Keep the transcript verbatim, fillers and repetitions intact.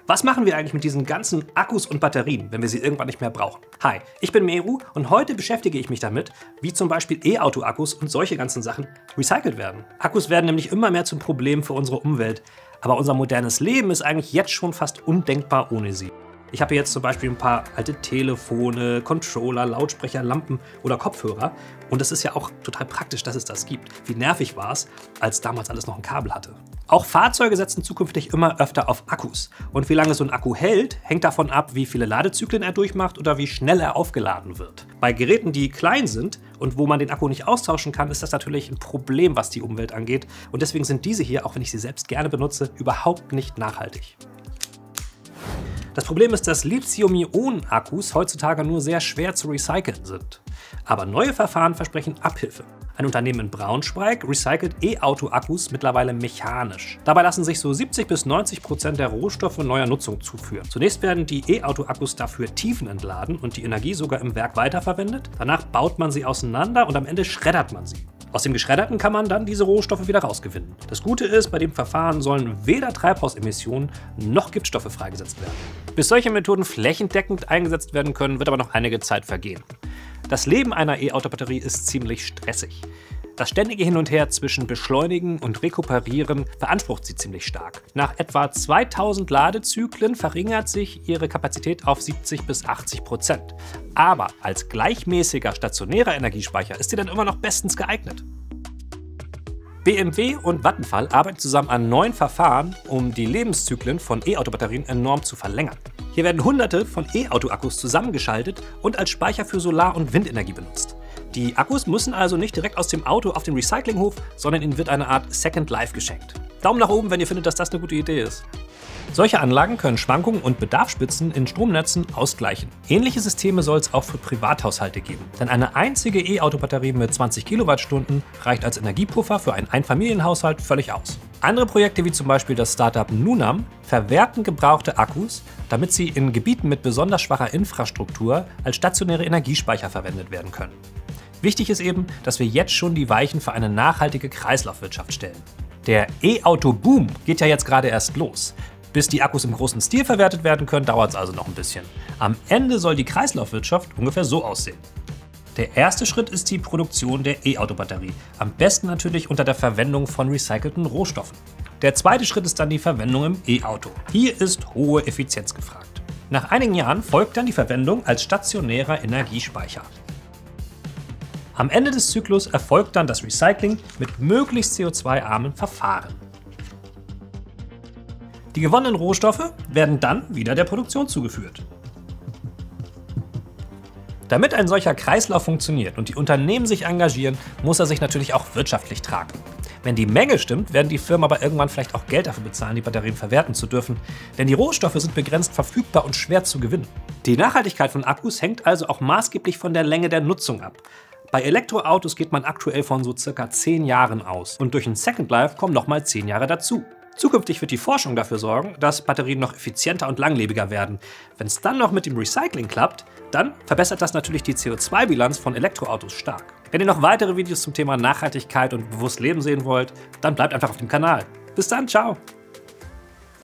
Was machen wir eigentlich mit diesen ganzen Akkus und Batterien, wenn wir sie irgendwann nicht mehr brauchen? Hi, ich bin Meru und heute beschäftige ich mich damit, wie zum Beispiel E-Auto-Akkus und solche ganzen Sachen recycelt werden. Akkus werden nämlich immer mehr zum Problem für unsere Umwelt, aber unser modernes Leben ist eigentlich jetzt schon fast undenkbar ohne sie. Ich habe jetzt zum Beispiel ein paar alte Telefone, Controller, Lautsprecher, Lampen oder Kopfhörer und es ist ja auch total praktisch, dass es das gibt. Wie nervig war es, als damals alles noch ein Kabel hatte. Auch Fahrzeuge setzen zukünftig immer öfter auf Akkus. Und wie lange so ein Akku hält, hängt davon ab, wie viele Ladezyklen er durchmacht oder wie schnell er aufgeladen wird. Bei Geräten, die klein sind und wo man den Akku nicht austauschen kann, ist das natürlich ein Problem, was die Umwelt angeht. Und deswegen sind diese hier, auch wenn ich sie selbst gerne benutze, überhaupt nicht nachhaltig. Das Problem ist, dass Lithium-Ionen-Akkus heutzutage nur sehr schwer zu recyceln sind. Aber neue Verfahren versprechen Abhilfe. Ein Unternehmen in Braunschweig recycelt E-Auto-Akkus mittlerweile mechanisch. Dabei lassen sich so siebzig bis neunzig Prozent der Rohstoffe neuer Nutzung zuführen. Zunächst werden die E-Auto-Akkus dafür tiefenentladen und die Energie sogar im Werk weiterverwendet. Danach baut man sie auseinander und am Ende schreddert man sie. Aus dem Geschredderten kann man dann diese Rohstoffe wieder rausgewinnen. Das Gute ist, bei dem Verfahren sollen weder Treibhausemissionen noch Giftstoffe freigesetzt werden. Bis solche Methoden flächendeckend eingesetzt werden können, wird aber noch einige Zeit vergehen. Das Leben einer E-Auto-Batterie ist ziemlich stressig. Das ständige Hin und Her zwischen Beschleunigen und Rekuperieren beansprucht sie ziemlich stark. Nach etwa zweitausend Ladezyklen verringert sich ihre Kapazität auf siebzig bis achtzig Prozent. Aber als gleichmäßiger stationärer Energiespeicher ist sie dann immer noch bestens geeignet. B M W und Vattenfall arbeiten zusammen an neuen Verfahren, um die Lebenszyklen von E-Auto-Batterien enorm zu verlängern. Hier werden hunderte von E-Auto-Akkus zusammengeschaltet und als Speicher für Solar- und Windenergie benutzt. Die Akkus müssen also nicht direkt aus dem Auto auf den Recyclinghof, sondern ihnen wird eine Art Second Life geschenkt. Daumen nach oben, wenn ihr findet, dass das eine gute Idee ist. Solche Anlagen können Schwankungen und Bedarfsspitzen in Stromnetzen ausgleichen. Ähnliche Systeme soll es auch für Privathaushalte geben. Denn eine einzige E-Auto-Batterie mit zwanzig Kilowattstunden reicht als Energiepuffer für einen Einfamilienhaushalt völlig aus. Andere Projekte wie zum Beispiel das Startup Nunam verwerten gebrauchte Akkus, damit sie in Gebieten mit besonders schwacher Infrastruktur als stationäre Energiespeicher verwendet werden können. Wichtig ist eben, dass wir jetzt schon die Weichen für eine nachhaltige Kreislaufwirtschaft stellen. Der E-Auto-Boom geht ja jetzt gerade erst los. Bis die Akkus im großen Stil verwertet werden können, dauert es also noch ein bisschen. Am Ende soll die Kreislaufwirtschaft ungefähr so aussehen. Der erste Schritt ist die Produktion der E-Auto-Batterie. Am besten natürlich unter der Verwendung von recycelten Rohstoffen. Der zweite Schritt ist dann die Verwendung im E-Auto. Hier ist hohe Effizienz gefragt. Nach einigen Jahren folgt dann die Verwendung als stationärer Energiespeicher. Am Ende des Zyklus erfolgt dann das Recycling mit möglichst C O zwei armen Verfahren. Die gewonnenen Rohstoffe werden dann wieder der Produktion zugeführt. Damit ein solcher Kreislauf funktioniert und die Unternehmen sich engagieren, muss er sich natürlich auch wirtschaftlich tragen. Wenn die Menge stimmt, werden die Firmen aber irgendwann vielleicht auch Geld dafür bezahlen, die Batterien verwerten zu dürfen, denn die Rohstoffe sind begrenzt verfügbar und schwer zu gewinnen. Die Nachhaltigkeit von Akkus hängt also auch maßgeblich von der Länge der Nutzung ab. Bei Elektroautos geht man aktuell von so circa zehn Jahren aus und durch ein Second Life kommen nochmal zehn Jahre dazu. Zukünftig wird die Forschung dafür sorgen, dass Batterien noch effizienter und langlebiger werden. Wenn es dann noch mit dem Recycling klappt, dann verbessert das natürlich die C O zwei Bilanz von Elektroautos stark. Wenn ihr noch weitere Videos zum Thema Nachhaltigkeit und bewusst Leben sehen wollt, dann bleibt einfach auf dem Kanal. Bis dann, ciao!